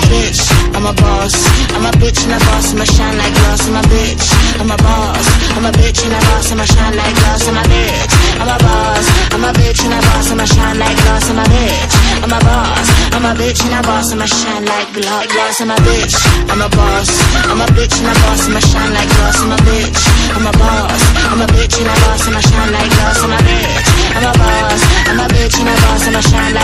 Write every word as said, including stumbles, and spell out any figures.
bitch, I'm a boss. I'm a bitch and a boss, I'ma shine like glass. I'm a bitch, I'm a boss. I'm a bitch and a boss, I'ma shine like glass. I'm a bitch, I'm a boss. I'm a bitch and a boss, I'ma shine like glass. I'm a bitch, I'm a boss. I'm a bitch and a boss, I'ma shine like glass. I'm a bitch, I'm a boss. I'm a bitch and a boss, I'ma shine like glass. I'm a bitch, I'm a boss. I'm a bitch and a boss, I'ma shine like glass. I'm a bitch, I'm a boss. I'm a bitch and a boss, I'ma shine